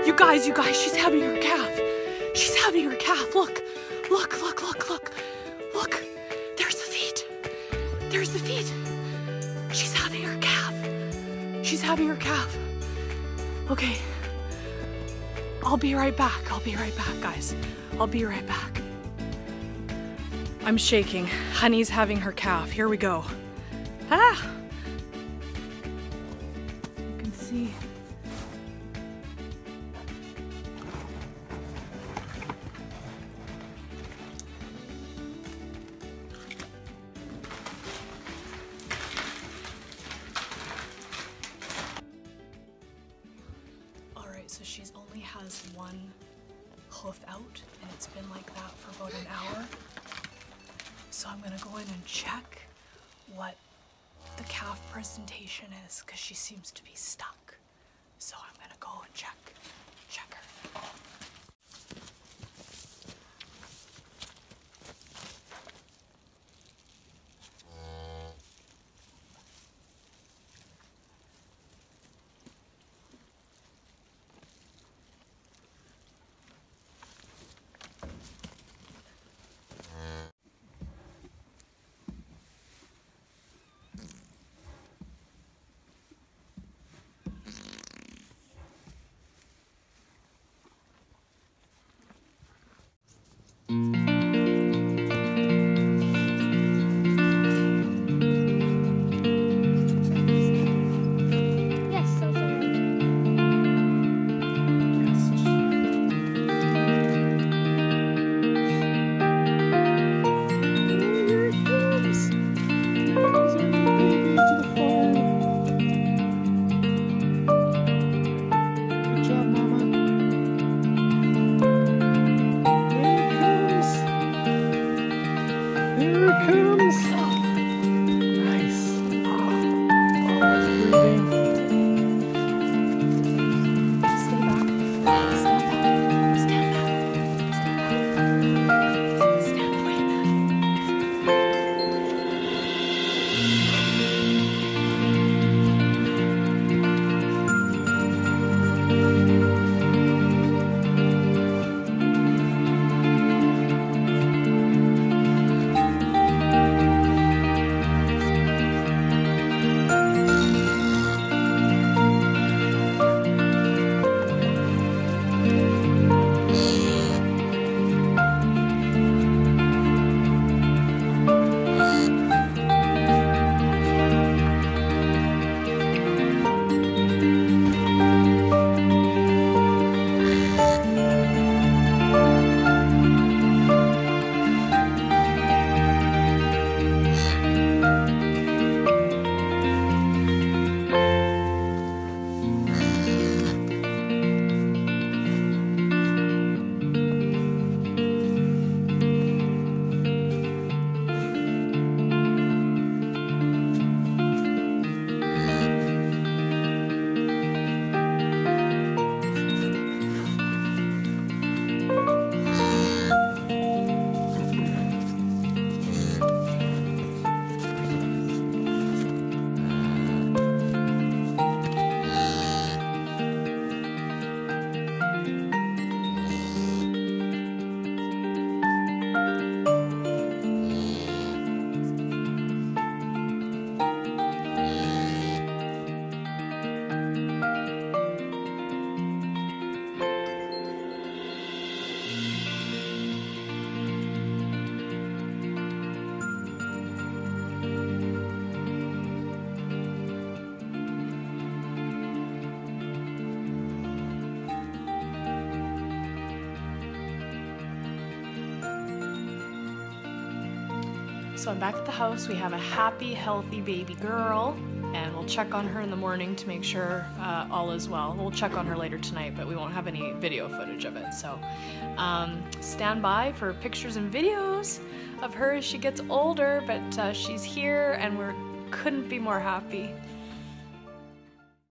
You guys, she's having her calf. She's having her calf. Look, look, look, look, look. Look, there's the feet. There's the feet. She's having her calf. She's having her calf. Okay, I'll be right back. I'll be right back, guys. I'll be right back. I'm shaking. Honey's having her calf. Here we go. Ah! You can see. So she's only has one hoof out, and it's been like that for about an hour. So I'm gonna go in and check what the calf presentation is, because she seems to be stuck. So I'm gonna go and check her. So I'm back at the house. We have a happy, healthy baby girl, and we'll check on her in the morning to make sure all is well. We'll check on her later tonight, but we won't have any video footage of it. So stand by for pictures and videos of her as she gets older, but she's here and we couldn't be more happy.